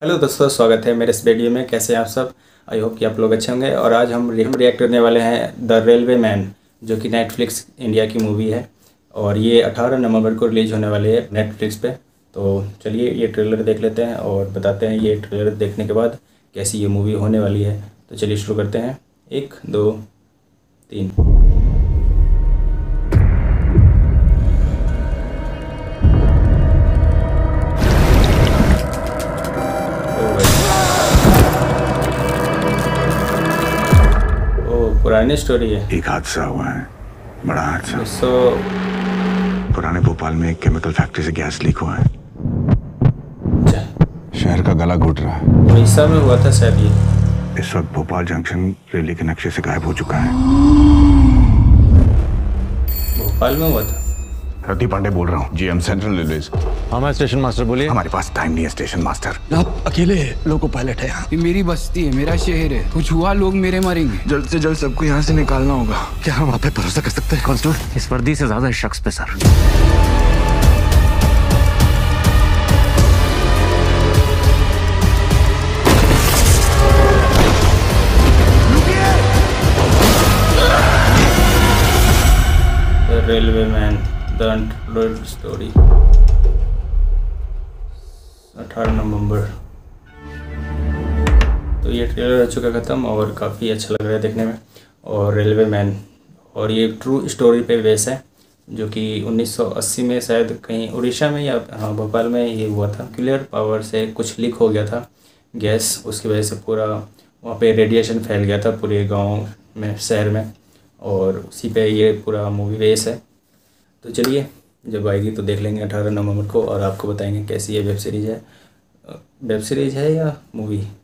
Hello दोस्तों, स्वागत है मेरे इस वीडियो में। कैसे हैं आप सब? आई होप कि आप लोग अच्छे होंगे। और आज हम रिएक्ट करने वाले हैं द रेलवे मैन, जो कि नेटफ्लिक्स इंडिया की मूवी है और ये 18 नवंबर को रिलीज होने वाली है नेटफ्लिक्स पे। तो चलिए ये ट्रेलर देख लेते हैं और बताते हैं ये ट्रेलर देखने के बाद कैसी ये मूवी होने वाली है। तो चलिए शुरू करते हैं। 1 2 3। पुरानी स्टोरी है। एक हादसा हुआ है, बड़ा हादसा। 1900 पुराने भोपाल में एक केमिकल फैक्ट्री से गैस लीक हुआ है। अच्छा, शहर का गला घुट रहा है। उड़ीसा में हुआ था शायद ये। इस वक्त भोपाल जंक्शन रेलवे के नक्शे से गायब हो चुका है। भोपाल में हुआ था। रति पांडे बोल रहा हूँ, जीएम सेंट्रल रेलवेज। हमारा स्टेशन मास्टर बोलिए। हमारे पास टाइम नहीं है स्टेशन मास्टर। आप अकेले लोको पायलट है। ये मेरी बस्ती है, मेरा शहर है। कुछ हुआ लोग मेरे मरेंगे। जल्द से जल्द सबको यहाँ से निकालना होगा। क्या हम आप पे भरोसा कर सकते हैं? कांस्टेबल, इस वर्दी से ज्यादा इस शख्स पे sir. Railway men the untold story, 18 नवंबर। तो ये ट्रेलर हो चुका ख़त्म और काफ़ी अच्छा लग रहा है देखने में। और रेलवे मैन, और ये ट्रू स्टोरी पे बेस है, जो कि 1980 में शायद कहीं उड़ीसा में या भोपाल में ये हुआ था। न्यूक्लियर पावर से कुछ लीक हो गया था गैस, उसकी वजह से पूरा वहाँ पे रेडिएशन फैल गया था पूरे गांव में, शहर में, और उसी पे ये पूरा मूवी बेस है। तो चलिए जब आएगी तो देख लेंगे 18 नवंबर को और आपको बताएंगे कैसी ये वेब सीरीज़ है या मूवी।